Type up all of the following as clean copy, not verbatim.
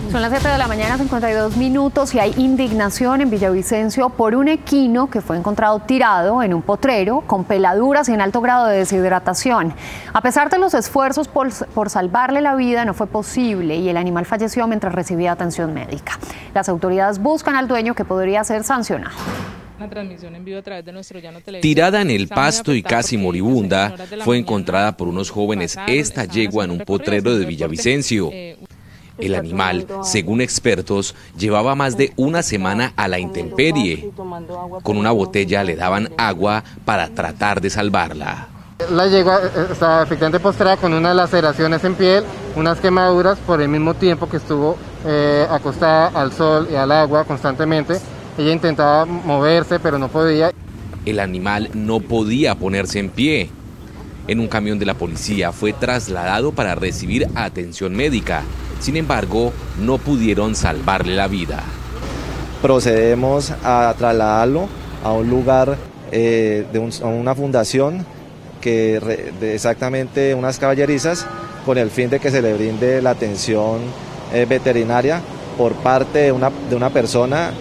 Son las 7 de la mañana, 52 minutos, y hay indignación en Villavicencio por un equino que fue encontrado tirado en un potrero con peladuras y en alto grado de deshidratación. A pesar de los esfuerzos por salvarle la vida, no fue posible y el animal falleció mientras recibía atención médica. Las autoridades buscan al dueño, que podría ser sancionado. Tirada en el pasto y casi moribunda, fue encontrada por unos jóvenes esta yegua en un potrero de Villavicencio. El animal, según expertos, llevaba más de una semana a la intemperie. Con una botella le daban agua para tratar de salvarla. La yegua estaba efectivamente postrada con unas laceraciones en piel, unas quemaduras por el mismo tiempo que estuvo acostada al sol y al agua constantemente. Ella intentaba moverse, pero no podía. El animal no podía ponerse en pie. En un camión de la policía fue trasladado para recibir atención médica. Sin embargo, no pudieron salvarle la vida. Procedemos a trasladarlo a un lugar, a una fundación, exactamente unas caballerizas, con el fin de que se le brinde la atención veterinaria por parte de una persona,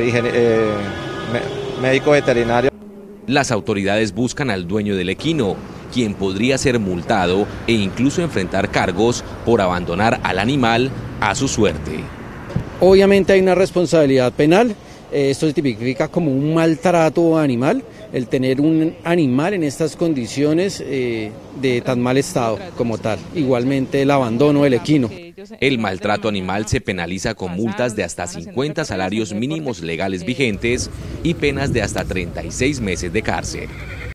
médico veterinario. Las autoridades buscan al dueño del equino, quien podría ser multado e incluso enfrentar cargos por abandonar al animal a su suerte. Obviamente hay una responsabilidad penal. Esto se tipifica como un maltrato animal, el tener un animal en estas condiciones de tan mal estado como tal. Igualmente el abandono del equino. El maltrato animal se penaliza con multas de hasta 50 salarios mínimos legales vigentes y penas de hasta 36 meses de cárcel.